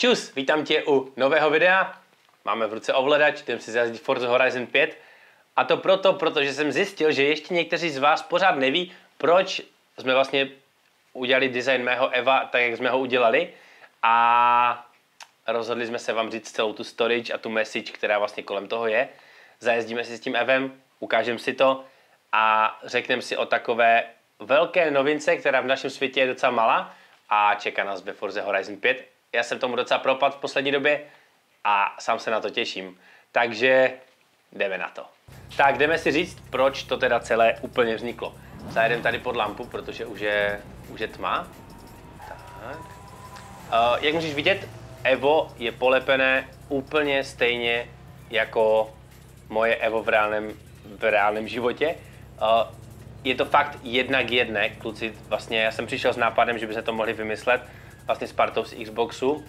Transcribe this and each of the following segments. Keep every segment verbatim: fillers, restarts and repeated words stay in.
Čus, vítám tě u nového videa. Máme v ruce ovladač, jdem si zajezdit Forza Horizon pět. A to proto, protože jsem zjistil, že ještě někteří z vás pořád neví, proč jsme vlastně udělali design mého Eva tak, jak jsme ho udělali. A rozhodli jsme se vám říct celou tu storage a tu message, která vlastně kolem toho je. Zajezdíme si s tím Evem, ukážeme si to a řekneme si o takové velké novince, která v našem světě je docela malá a čeká nás ve Forze Horizon pět. Já jsem tomu docela propad v poslední době a sám se na to těším. Takže jdeme na to. Tak jdeme si říct, proč to teda celé úplně vzniklo. Zajedeme tady pod lampu, protože už je, už je tma. Tak. Uh, jak můžeš vidět, Evo je polepené úplně stejně jako moje Evo v reálném, v reálném životě. Uh, je to fakt jedna k jedné, kluci. Vlastně já jsem přišel s nápadem, že bychom to mohli vymyslet vlastně s partou z Xboxu.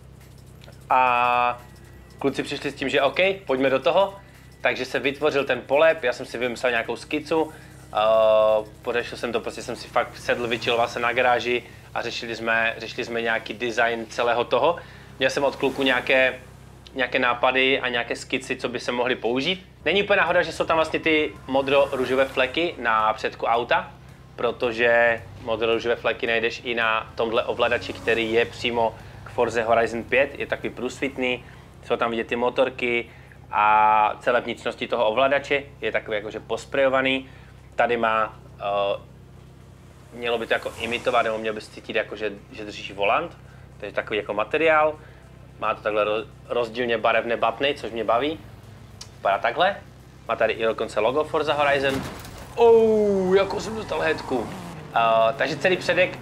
A kluci přišli s tím, že OK, pojďme do toho. Takže se vytvořil ten polep, já jsem si vymyslel nějakou skicu. Uh, Podešel jsem to, prostě jsem si fakt sedl, vyčiloval se na garáži a řešili jsme, řešili jsme nějaký design celého toho. Měl jsem od kluku nějaké, nějaké nápady a nějaké skici, co by se mohly použít. Není úplně náhoda, že jsou tam vlastně ty modro-růžové fleky na předku auta, protože modro-růžové fleky najdeš i na tomhle ovladači, který je přímo k Forze Horizon pět, je takový průsvitný, jsou tam vidět ty motorky a celé vnitřnosti toho ovladače, je takový jakože posprejovaný. Tady má, uh, mělo by to jako imitovat, nebo měl by se cítit jako, že, že držíš volant, takže takový jako materiál. Má to takhle rozdílně barevné butny, což mě baví. Vypadá takhle. Má tady i dokonce logo Forza Horizon. Oh, jako jsem dostal headku. Uh, takže celý předek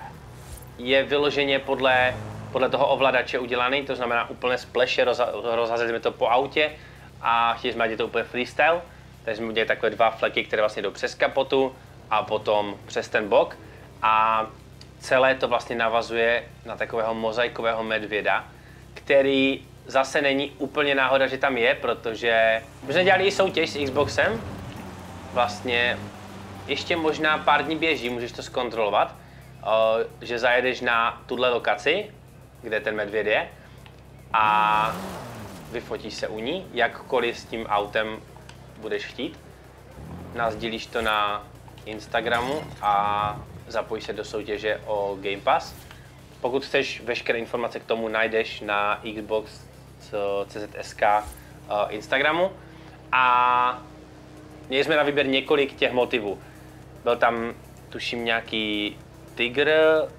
je vyloženě podle, podle toho ovladače udělaný, to znamená úplně spleše, rozhazeli jsme to po autě a chtěli jsme, ať je to úplně freestyle. Takže jsme udělali takové dva fleky, které vlastně jdou přes kapotu a potom přes ten bok. A celé to vlastně navazuje na takového mozaikového medvěda, který zase není úplně náhoda, že tam je, protože my jsme dělali i soutěž s Xboxem. Vlastně ještě možná pár dní běží, můžeš to zkontrolovat, že zajedeš na tuhle lokaci, kde ten medvěd je a vyfotíš se u ní, jakkoliv s tím autem budeš chtít. Nasdílíš to na Instagramu a zapojíš se do soutěže o Game Pass. Pokud chceš, veškeré informace k tomu najdeš na Xbox C Z S K Instagramu. A měli jsme na výběr několik těch motivů. Byl tam, tuším, nějaký tygr,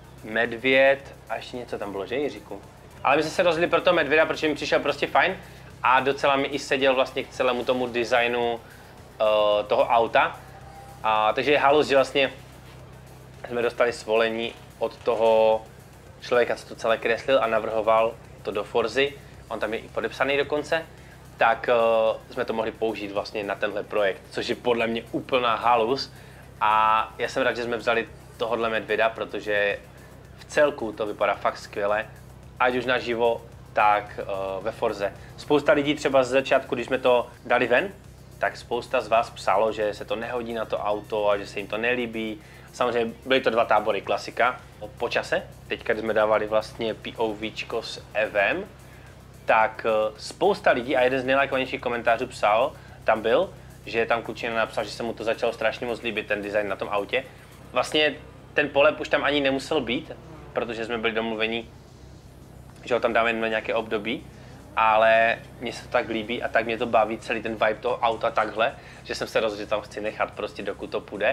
medvěd a ještě něco tam bylo, že Jiříku? Ale my jsme se rozhodli pro toho medvěda, protože mi přišel prostě fajn a docela mi i seděl vlastně k celému tomu designu uh, toho auta. A, takže je halus, že vlastně jsme dostali svolení od toho člověka, co to celé kreslil a navrhoval to do Forzy, on tam je i podepsaný dokonce, tak uh, jsme to mohli použít vlastně na tenhle projekt, což je podle mě úplná halus. A já jsem rád, že jsme vzali tohohle medvěda, protože v celku to vypadá fakt skvěle, ať už naživo, tak uh, ve Forze. Spousta lidí třeba z začátku, když jsme to dali ven, tak spousta z vás psalo, že se to nehodí na to auto a že se jim to nelíbí. Samozřejmě byly to dva tábory, klasika. Po čase, teďka, když jsme dávali vlastně POVčko s Evem, tak spousta lidí a jeden z nejlajkovanějších komentářů psal, tam byl, že tam klučina napsal, že se mu to začalo strašně moc líbit, ten design na tom autě. Vlastně ten polep už tam ani nemusel být, protože jsme byli domluveni, že ho tam dáme na nějaké období, ale mně se to tak líbí a tak mě to baví celý ten vibe toho auta takhle, že jsem se rozhodl, že tam chci nechat prostě dokud to půjde.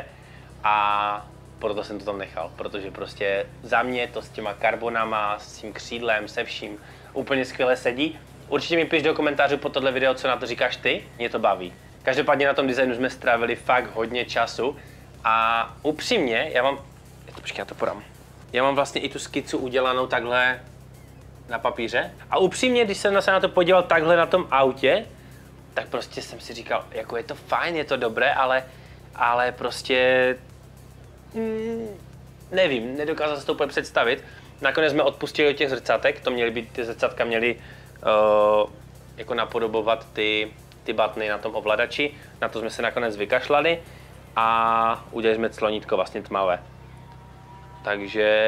A proto jsem to tam nechal, protože prostě za mě to s těma karbonama, s tím křídlem, se vším úplně skvěle sedí. Určitě mi piš do komentářů po tohle video, co na to říkáš ty, mě to baví. Každopádně na tom designu jsme strávili fakt hodně času a upřímně, já mám, počkej, já to podám. Já mám vlastně i tu skicu udělanou takhle na papíře a upřímně, když jsem se na to podíval takhle na tom autě, tak prostě jsem si říkal, jako je to fajn, je to dobré, ale, ale prostě Hmm, nevím, nedokázal se to úplně představit. Nakonec jsme odpustili od těch zrcatek, to měly být, ty zrcatka měly uh, jako napodobovat ty, ty butny na tom ovladači. Na to jsme se nakonec vykašlali a udělali jsme clonítko vlastně tmavé. Takže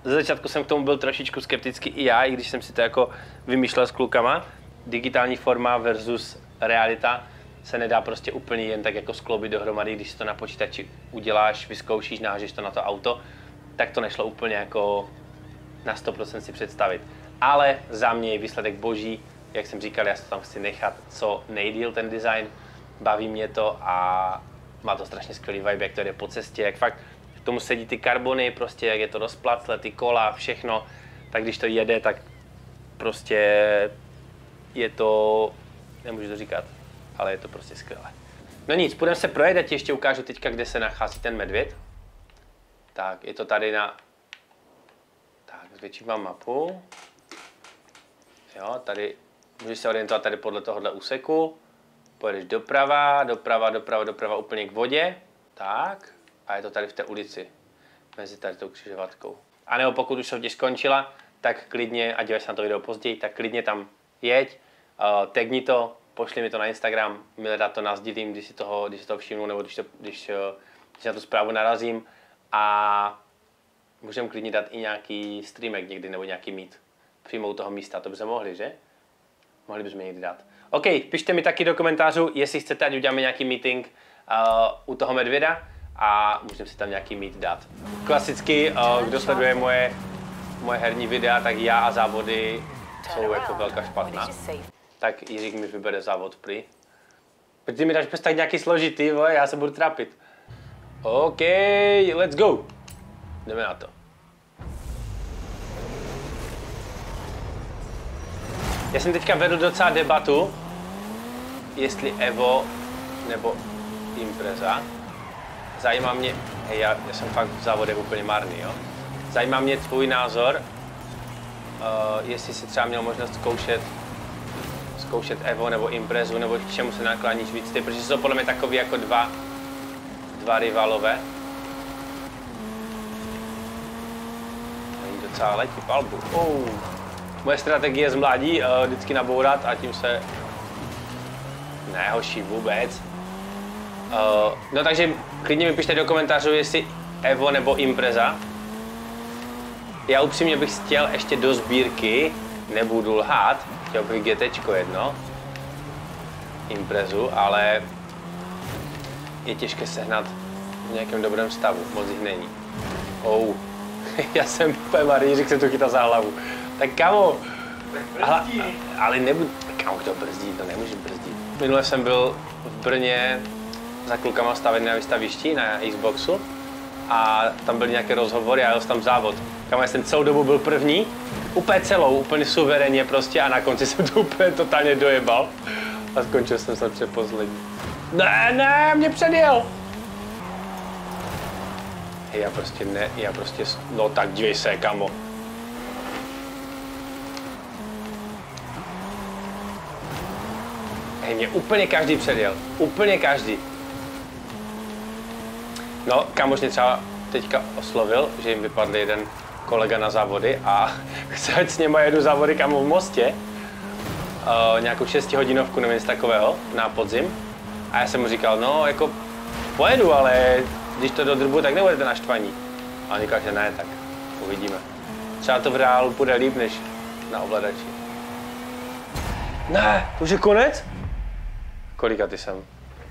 ze začátku jsem k tomu byl trošičku skeptický i já, i když jsem si to jako vymýšlel s klukama. Digitální forma versus realita se nedá prostě úplně jen tak jako skloubit dohromady, když si to na počítači uděláš, vyzkoušíš, nahážeš to na to auto, tak to nešlo úplně jako na sto procent si představit. Ale za mě je výsledek boží, jak jsem říkal, já se tam chci nechat co nejdýl ten design, baví mě to a má to strašně skvělý vibe, jak to jde po cestě, jak fakt k tomu sedí ty karbony, prostě jak je to rozplacle, ty kola, všechno, tak když to jede, tak prostě je to, nemůžu to říkat, ale je to prostě skvělé. No nic, půjdeme se projet, a ti ještě ukážu teďka, kde se nachází ten medvěd. Tak, je to tady na, tak zvětším vám mapu. Jo, tady, můžeš se orientovat tady podle tohohle úseku. Pojedeš doprava, doprava, doprava, doprava úplně k vodě. Tak, a je to tady v té ulici, mezi tady tou křižovatkou. A nebo pokud už soutěž skončila, tak klidně, a díváš se na to video později, tak klidně tam jeď, uh, tagni to, pošli mi to na Instagram, milé dát to nasdílím, když si toho, když si toho všimnu, nebo když, to, když, uh, když na tu zprávu narazím. A můžeme klidně dát i nějaký streamek někdy, nebo nějaký meet přímo u toho místa, to by se mohli, že? Mohli bychom někdy dát. OK, pište mi taky do komentářů, jestli chcete, ať uděláme nějaký meeting uh, u toho medvěda a můžeme si tam nějaký meet dát. Klasicky, uh, kdo sleduje moje, moje herní videa, tak já a závody jsou jako velká špatná. Tak Jiřík mi vybere závod prý. Protože ty mi dáš prostě tak nějaký složitý, vole, já se budu trápit. OK, let's go. Jdeme na to. Já jsem teďka vedl docela debatu, jestli Evo nebo Impreza. Zajímá mě, hej, já, já jsem fakt v závodech úplně marný, jo. Zajímá mě tvůj názor, uh, jestli jsi třeba měl možnost zkoušet, zkoušet Evo nebo Imprezu, nebo k čemu se nakláníš víc ty, protože jsou podle mě takový jako dva, dva rivalové. Oni docela letí palbu. Oh. Moje strategie z mládí, uh, vždycky nabourat a tím se... Ne, hoši, vůbec. Uh, no takže klidně mi pište do komentářů, jestli Evo nebo Impreza. Já upřímně bych chtěl ještě do sbírky, nebudu lhát, chtěl bych GTčko jedno, Imprezu, ale je těžké sehnat v nějakém dobrém stavu, moc jich není. Oh, já jsem úplně marý, Jiřík se to chytá za hlavu. Tak kamo, ale, ale nebudu, kamo, kdo brzdí, to nemůže brzdit. Minule jsem byl v Brně za klukama stavět na výstavišti na Xboxu a tam byly nějaké rozhovory a jel jsem tam závod. Kamo, já jsem celou dobu byl první, úplně celou, úplně suverénně prostě a na konci jsem to úplně totálně dojebal a skončil jsem se předposlední. Ne, ne, mě předjel. Hej, já prostě ne, já prostě, no tak dívej se, kamo. Hej, mě úplně každý předjel, úplně každý. No, kámoš mě třeba teďka oslovil, že jim vypadl jeden kolega na závody a chce, ať s něma jedu závody kamo v Mostě. Uh, nějakou šestihodinovku nebo něco takového na podzim. A já jsem mu říkal, no jako pojedu, ale když to dodrbu, tak nebudete naštvaní. A on říkal, že ne, tak uvidíme. Třeba to v reálu bude líp než na ovladači. Ne, to už je konec? Kolika ty jsem?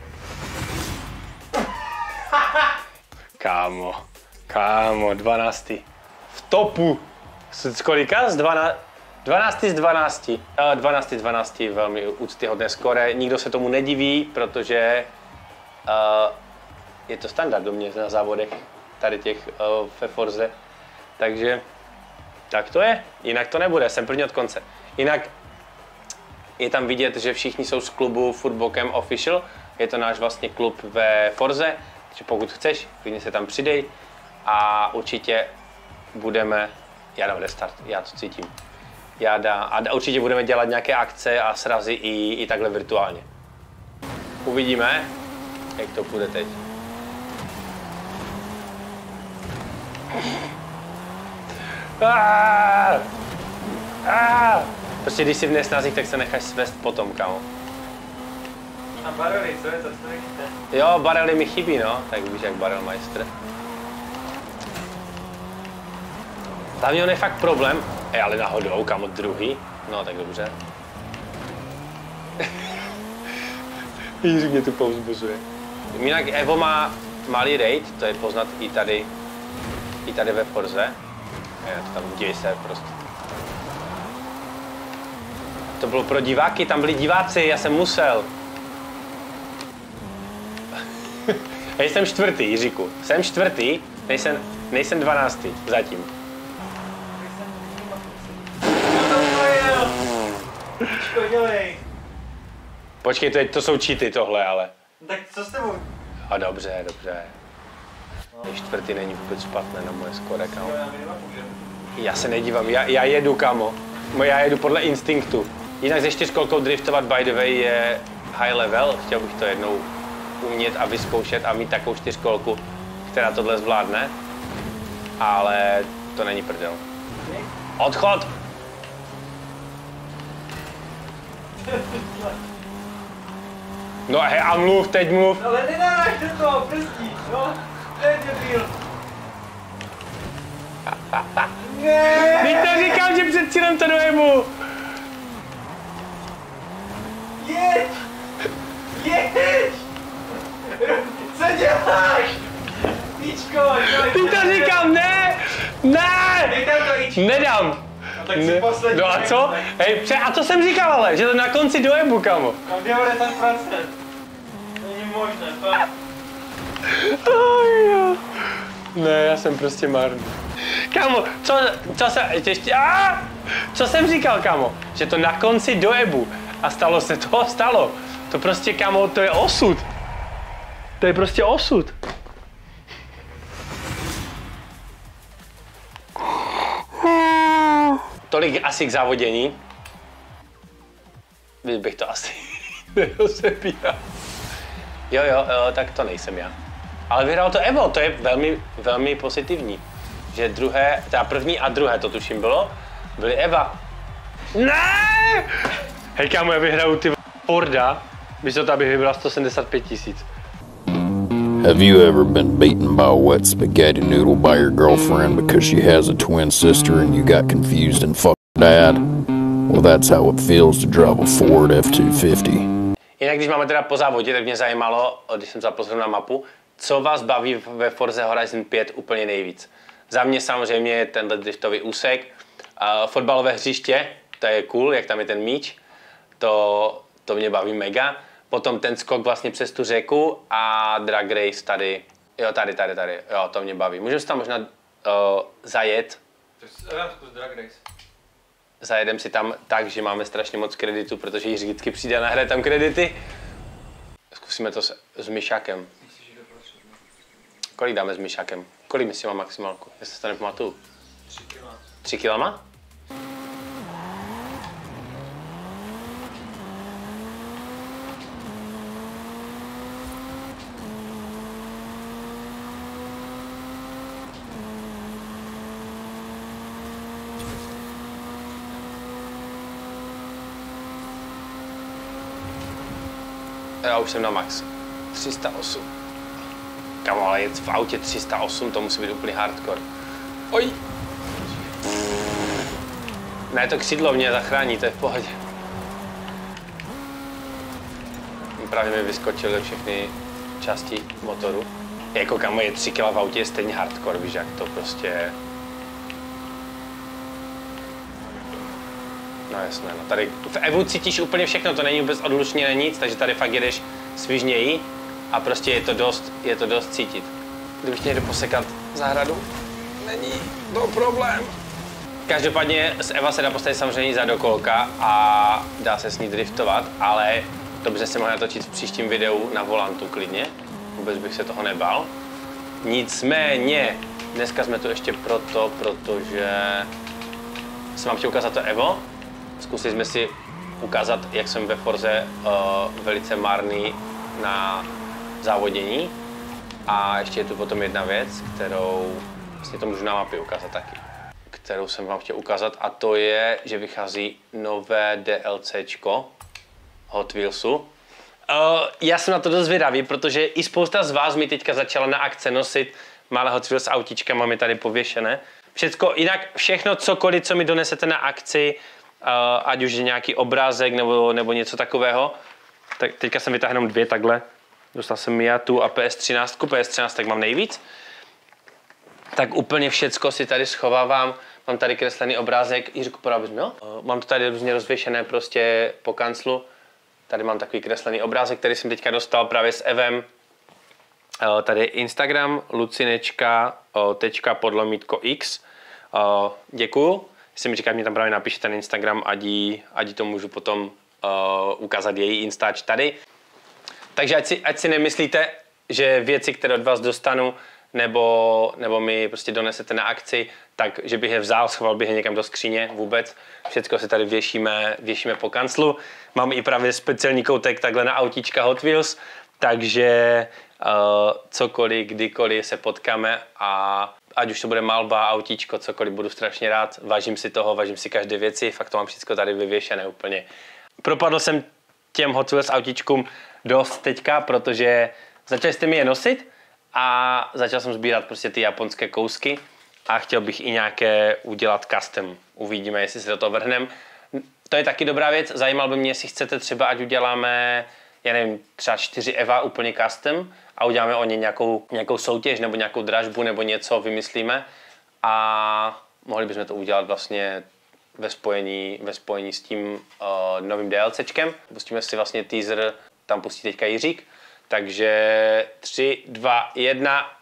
Kámo, kámo, dvanáctý. V topu. Z kolika? Z dvanáctý z dvanácti. dvanáctý z dvanácti, velmi úctyhodné skore. Nikdo se tomu nediví, protože uh, je to standard do mě na závodech tady těch uh, ve Forze. Takže tak to je. Jinak to nebude, jsem první od konce. Jinak je tam vidět, že všichni jsou z klubu Footbokem Official. Je to náš vlastně klub ve Forze, takže pokud chceš, klidně se tam přidej a určitě budeme, já dám restart, já to cítím. Já dám, a určitě budeme dělat nějaké akce a srazy i, i takhle virtuálně. Uvidíme, jak to půjde teď. Ah! Ah! Prostě když jsi v nesnazích, tak se necháš svést potom, kámo. A barely, co je to, co nechce? Jo, barely mi chybí, no, tak víš jak barelmeister. Hlavně on je fakt problém. Ej, ale náhodou, kamo, druhý. No, tak dobře. Jiří mě tu povzbuzuje. Jinak Evo má malý rate, to je poznat i tady, i tady ve Forze. Je, to tam děj se prostě. To bylo pro diváky, tam byli diváci, já jsem musel. Já jsem čtvrtý, Jiříku. Jsem čtvrtý, nejsem, nejsem dvanáctý zatím. Počkej, to, je, to jsou cheaty tohle, ale. Tak co s tebou? A dobře, dobře. No. Čtvrtý není vůbec špatné na moje skore, kámo. Já se nedívám, já, já jedu, kámo. Já jedu podle instinktu. Jinak se čtyřkolkou driftovat, by the way, je high level. Chtěl bych to jednou umět a vyzkoušet a mít takovou čtyřkolku, která tohle zvládne. Ale to není prdel. Odchod! No hej, a mluv, teď mluv. Ale nedáš do toho, prstí, no. To je debil. Ne. Teď to říkám, že před cílem to dojebu. Jeď! Jeď! Co děláš? Píčko, Ty to říkám, ne! Ne! Dej tam to ičko. Nedám. No tak si poslední. No a co? Hej, pře, a to jsem říkal ale, že to na konci dojebu, kamo. Tam devadesát procent. Není možné, fakt. Oh, jo. Ne, já jsem prostě marný. Kámo, co, co se, ještě, a, co jsem říkal, kámo? Že to na konci dojebu. A stalo se to, stalo. To prostě, kámo, to je osud. To je prostě osud. Tolik asi k závodění. Bych to asi nerozebíral. Jo, jo, jo, tak to nejsem já. Ale vyhrál to Evo, to je velmi, velmi pozitivní. Že druhé, teda první a druhé, to tuším bylo, byly Eva. Ne! Hej kámo, já vyhraju ty Forda, místo to, abych vybral sto sedmdesát pět tisíc. Have you ever been beaten by a wet spaghetti noodle by your girlfriend because she has a twin sister and you got confused and fucked dad? Well, that's how it feels to drive a Ford F two fifty. Jinak když máme teda po závodě, tak mě zajímalo, když jsem zapozoril na mapu, co vás baví ve Forze Horizon pět úplně nejvíc. Za mě samozřejmě je tenhle driftový úsek, uh, fotbalové hřiště, to je cool, jak tam je ten míč, to, to mě baví mega. Potom ten skok vlastně přes tu řeku a drag race tady, jo tady, tady, tady, jo to mě baví. Můžeme si tam možná uh, zajet. Drag race. Zajedem si tam tak, že máme strašně moc kreditu, protože Jiří vždycky přijde a nahraje tam kredity. Zkusíme to s, s myšákem. Kolik dáme s myšákem? Kolik myslí má maximálku? Já se to nepamatuju. Tři kila. Tři kilama? Já už jsem na max. tři sta osm. Kamo, ale jet v autě tři sta osm, to musí být úplný hardcore. Oj! Ne, to křídlo mě zachrání, to je v pohodě. Právě mi vyskočily všechny části motoru. Jako kamo, je tři kila v autě je stejně hardcore, víš, jak to prostě je. No jasné, no tady v Evu cítíš úplně všechno, to není vůbec odlučně nic, takže tady fakt jedeš svižněji a prostě je to dost, je to dost cítit. Kdybych někdo posekat zahradu, není to problém. Každopádně z Eva se dá postavit samozřejmě za dokolka a dá se s ní driftovat, ale dobře se mohl natočit v příštím videu na volantu klidně, vůbec bych se toho nebál. Nicméně, dneska jsme tu ještě proto, protože jsem vám chtěl ukázat to Evo. Zkusili jsme si ukázat, jak jsem ve Forze uh, velice marný na závodění. A ještě je tu potom jedna věc, kterou vlastně to můžu na mapě ukázat taky. Kterou jsem vám chtěl ukázat a to je, že vychází nové DLCčko Hot Wheelsu. Uh, já jsem na to dost zvědavý, protože i spousta z vás mi teďka začala na akce nosit malé Hot Wheels autíčka, máme tady pověšené. Všecko, jinak všechno, cokoliv, co mi donesete na akci, uh, ať už je nějaký obrázek nebo, nebo něco takového, tak teďka jsem vytáhl jenom dvě takhle. Dostal jsem Mia tu a P S třináct, P S třináct tak mám nejvíc. Tak úplně všecko si tady schovávám. Mám tady kreslený obrázek. Jiřku, podal bys mi ho? Uh, mám to tady různě rozvěšené prostě po kanclu. Tady mám takový kreslený obrázek, který jsem teďka dostal právě s Evem. Uh, tady je Instagram, lucinečka, uh, tečka podlomítko x. Uh, děkuju. Jestli mi říkáte, mi tam právě napíše ten Instagram, ať jí, ať jí to můžu potom uh, ukázat její Instač tady. Takže ať si, ať si nemyslíte, že věci, které od vás dostanu, nebo, nebo mi prostě donesete na akci, tak že bych je vzal, schoval bych je někam do skříně, vůbec. Všechno si tady věšíme, věšíme po kanclu. Mám i právě speciální koutek takhle na autíčka Hot Wheels, takže uh, cokoliv, kdykoliv se potkáme a ať už to bude malba, autíčko, cokoliv, budu strašně rád. Vážím si toho, vážím si každé věci, fakt to mám všechno tady vyvěšené úplně. Propadl jsem těm Hot Wheels autíčkům dost teďka, protože začali jste mi je nosit a začal jsem sbírat prostě ty japonské kousky a chtěl bych i nějaké udělat custom. Uvidíme, jestli se do toho vrhneme. To je taky dobrá věc, zajímal by mě, jestli chcete třeba, ať uděláme, já nevím, třeba čtyři Eva úplně custom a uděláme o ně nějakou, nějakou soutěž nebo nějakou dražbu nebo něco vymyslíme a mohli bychom to udělat vlastně ve spojení, ve spojení s tím uh, novým DLCčkem. Pustíme si vlastně teaser, tam pustí teďka Jiřík. Takže tři, dva, jedna.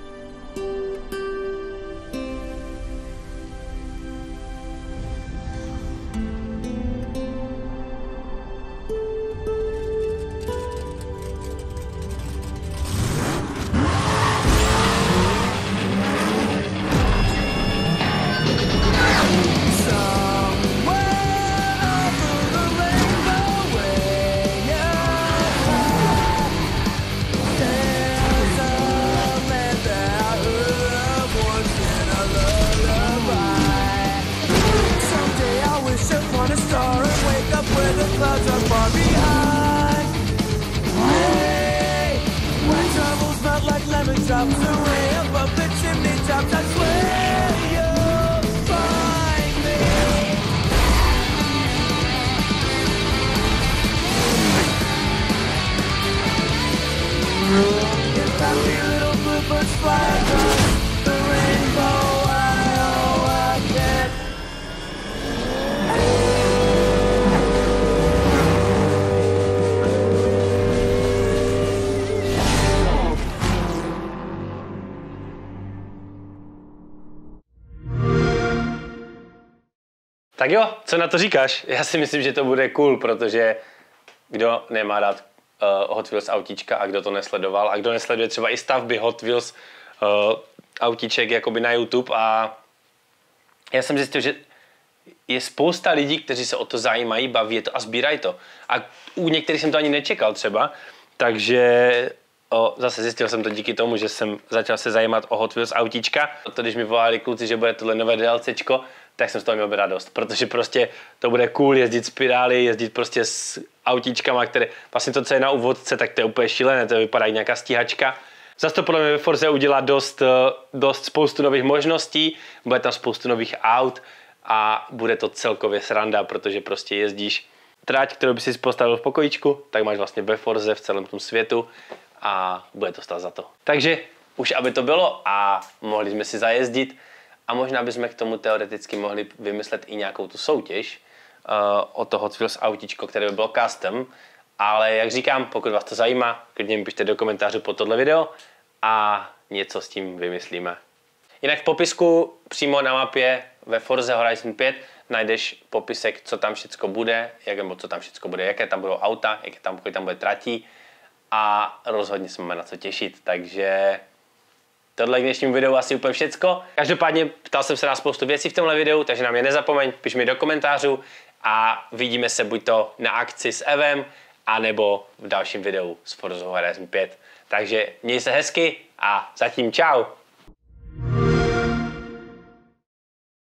Tak jo, co na to říkáš? Já si myslím, že to bude cool, protože kdo nemá rád uh, Hot Wheels autíčka a kdo to nesledoval a kdo nesleduje třeba i stavby Hot Wheels uh, autíček jakoby na YouTube a já jsem zjistil, že je spousta lidí, kteří se o to zajímají, baví je to a sbírají to. A u některých jsem to ani nečekal třeba, takže o, zase zjistil jsem to díky tomu, že jsem začal se zajímat o Hot Wheels autíčka. To, když mi volali kluci, že bude tohle nové DLCčko, tak jsem z toho měl by radost, protože prostě to bude cool jezdit spirály, jezdit prostě s autíčkama, které vlastně to, co je na úvodce, tak to je úplně šílené, to vypadá jak nějaká stíhačka. Zase to podle mě ve Forze udělá dost, dost spoustu nových možností, bude tam spoustu nových aut a bude to celkově sranda, protože prostě jezdíš trať, kterou by si postavil v pokojíčku, tak máš vlastně ve Forze v celém tom světu a bude to stát za to. Takže už aby to bylo a mohli jsme si zajezdit a možná bychom k tomu teoreticky mohli vymyslet i nějakou tu soutěž uh, o to Hot Wheels autíčko, které by bylo custom. Ale jak říkám, pokud vás to zajímá, klidně mi pište do komentářů pod tohle video a něco s tím vymyslíme. Jinak v popisku přímo na mapě ve Forze Horizon pět najdeš popisek, co tam všechno bude, jak, nebo co tam všechno bude, jaké tam budou auta, jaké tam, kolik tam bude tratí a rozhodně se máme na co těšit, takže tohle k dnešnímu videu asi úplně všecko. Každopádně ptal jsem se na spoustu věcí v tomhle videu, takže nám je nezapomeň, piš mi do komentářů a vidíme se buď to na akci s Evem, anebo v dalším videu z Forza Horizon pět. Takže měj se hezky a zatím čau!